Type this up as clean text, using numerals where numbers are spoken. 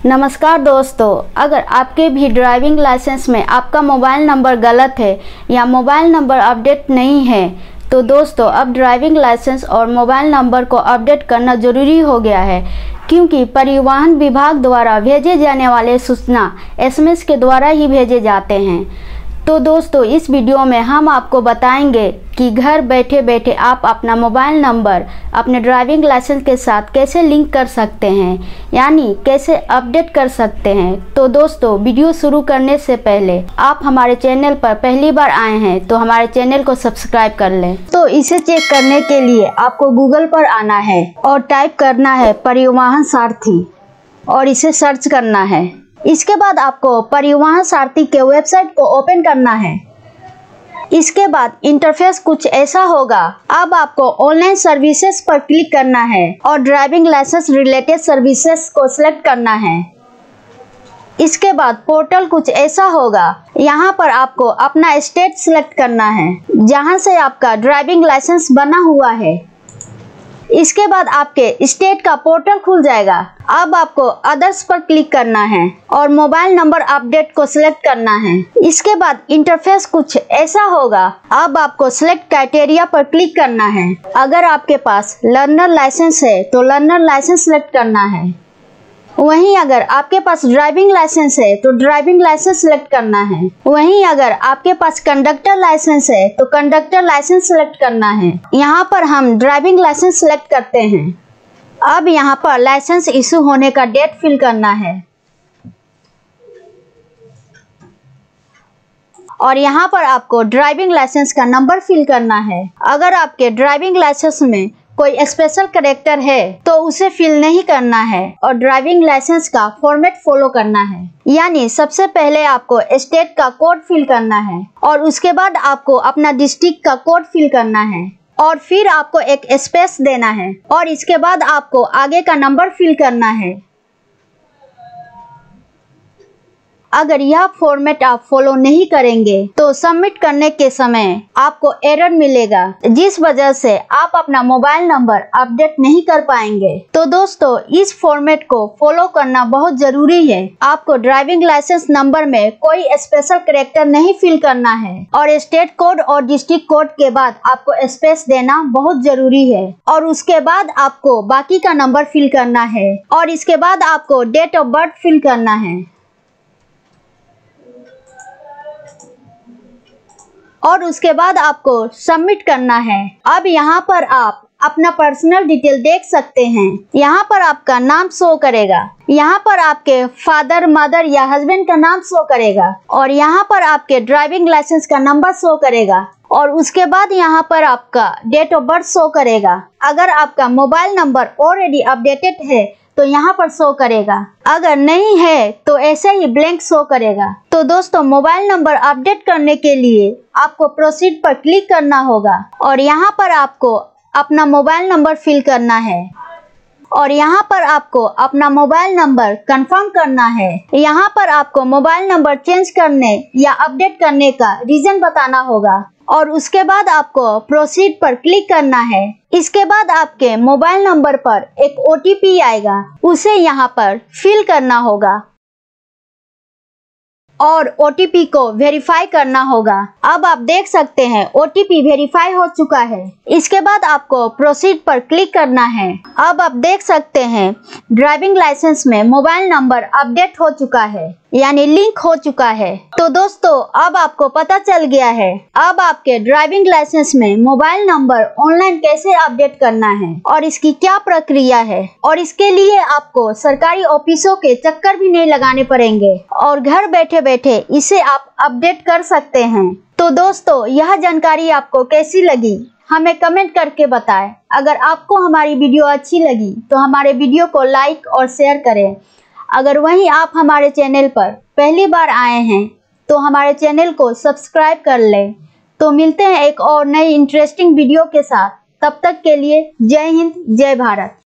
नमस्कार दोस्तों, अगर आपके भी ड्राइविंग लाइसेंस में आपका मोबाइल नंबर गलत है या मोबाइल नंबर अपडेट नहीं है तो दोस्तों अब ड्राइविंग लाइसेंस और मोबाइल नंबर को अपडेट करना ज़रूरी हो गया है, क्योंकि परिवहन विभाग द्वारा भेजे जाने वाले सूचना SMS के द्वारा ही भेजे जाते हैं। तो दोस्तों इस वीडियो में हम आपको बताएंगे कि घर बैठे बैठे आप अपना मोबाइल नंबर अपने ड्राइविंग लाइसेंस के साथ कैसे लिंक कर सकते हैं, यानी कैसे अपडेट कर सकते हैं। तो दोस्तों वीडियो शुरू करने से पहले आप हमारे चैनल पर पहली बार आए हैं तो हमारे चैनल को सब्सक्राइब कर लें। तो इसे चेक करने के लिए आपको गूगल पर आना है और टाइप करना है परिवहन सारथी और इसे सर्च करना है। इसके बाद आपको परिवहन सारथी के वेबसाइट को ओपन करना है। इसके बाद इंटरफेस कुछ ऐसा होगा। अब आपको ऑनलाइन सर्विसेज पर क्लिक करना है और ड्राइविंग लाइसेंस रिलेटेड सर्विसेज को सिलेक्ट करना है। इसके बाद पोर्टल कुछ ऐसा होगा। यहाँ पर आपको अपना स्टेट सिलेक्ट करना है जहाँ से आपका ड्राइविंग लाइसेंस बना हुआ है। इसके बाद आपके स्टेट का पोर्टल खुल जाएगा। अब आपको अदर्स पर क्लिक करना है और मोबाइल नंबर अपडेट को सिलेक्ट करना है। इसके बाद इंटरफेस कुछ ऐसा होगा। अब आपको सिलेक्ट क्राइटेरिया पर क्लिक करना है। अगर आपके पास लर्नर लाइसेंस है तो लर्नर लाइसेंस सिलेक्ट करना है। वहीं अगर आपके पास ड्राइविंग लाइसेंस है तो ड्राइविंग लाइसेंस सिलेक्ट करना है। वहीं अगर आपके पास कंडक्टर लाइसेंस है तो कंडक्टर लाइसेंस सिलेक्ट करना है। यहाँ पर हम ड्राइविंग लाइसेंस सिलेक्ट करते हैं। अब यहाँ पर लाइसेंस इशू होने का डेट फिल करना है और यहाँ पर आपको ड्राइविंग लाइसेंस का नंबर फिल करना है। अगर आपके ड्राइविंग लाइसेंस में कोई स्पेशल कैरेक्टर है तो उसे फिल नहीं करना है और ड्राइविंग लाइसेंस का फॉर्मेट फॉलो करना है। यानी सबसे पहले आपको स्टेट का कोड फिल करना है और उसके बाद आपको अपना डिस्ट्रिक्ट का कोड फिल करना है और फिर आपको एक स्पेस देना है और इसके बाद आपको आगे का नंबर फिल करना है। अगर यह फॉर्मेट आप फॉलो नहीं करेंगे तो सबमिट करने के समय आपको एरर मिलेगा, जिस वजह से आप अपना मोबाइल नंबर अपडेट नहीं कर पाएंगे। तो दोस्तों इस फॉर्मेट को फॉलो करना बहुत जरूरी है। आपको ड्राइविंग लाइसेंस नंबर में कोई स्पेशल कैरेक्टर नहीं फिल करना है और स्टेट कोड और डिस्ट्रिक्ट कोड के बाद आपको स्पेस देना बहुत जरूरी है और उसके बाद आपको बाकी का नंबर फिल करना है और इसके बाद आपको डेट ऑफ बर्थ फिल करना है और उसके बाद आपको सबमिट करना है। अब यहाँ पर आप अपना पर्सनल डिटेल देख सकते हैं। यहाँ पर आपका नाम शो करेगा, यहाँ पर आपके फादर मदर या हस्बैंड का नाम शो करेगा और यहाँ पर आपके ड्राइविंग लाइसेंस का नंबर शो करेगा और उसके बाद यहाँ पर आपका डेट ऑफ बर्थ शो करेगा। अगर आपका मोबाइल नंबर ऑलरेडी अपडेटेड है तो यहाँ पर शो करेगा, अगर नहीं है तो ऐसे ही ब्लैंक शो करेगा। तो दोस्तों मोबाइल नंबर अपडेट करने के लिए आपको प्रोसीड पर क्लिक करना होगा और यहाँ पर आपको अपना मोबाइल नंबर फिल करना है और यहाँ पर आपको अपना मोबाइल नंबर कंफर्म करना है। यहाँ पर आपको मोबाइल नंबर चेंज करने या अपडेट करने का रीजन बताना होगा और उसके बाद आपको प्रोसीड पर क्लिक करना है। इसके बाद आपके मोबाइल नंबर पर एक OTP आएगा, उसे यहाँ पर फिल करना होगा और OTP को वेरीफाई करना होगा। अब आप देख सकते हैं OTP वेरीफाई हो चुका है। इसके बाद आपको प्रोसीड पर क्लिक करना है। अब आप देख सकते हैं ड्राइविंग लाइसेंस में मोबाइल नंबर अपडेट हो चुका है, यानी लिंक हो चुका है। तो दोस्तों अब आपको पता चल गया है अब आपके ड्राइविंग लाइसेंस में मोबाइल नंबर ऑनलाइन कैसे अपडेट करना है और इसकी क्या प्रक्रिया है और इसके लिए आपको सरकारी ऑफिसों के चक्कर भी नहीं लगाने पड़ेंगे और घर बैठे बैठे इसे आप अपडेट कर सकते हैं। तो दोस्तों यह जानकारी आपको कैसी लगी हमें कमेंट करके बताएं। अगर आपको हमारी वीडियो अच्छी लगी तो हमारे वीडियो को लाइक और शेयर करें। अगर वहीं आप हमारे चैनल पर पहली बार आए हैं तो हमारे चैनल को सब्सक्राइब कर लें। तो मिलते हैं एक और नई इंटरेस्टिंग वीडियो के साथ। तब तक के लिए जय हिंद, जय भारत।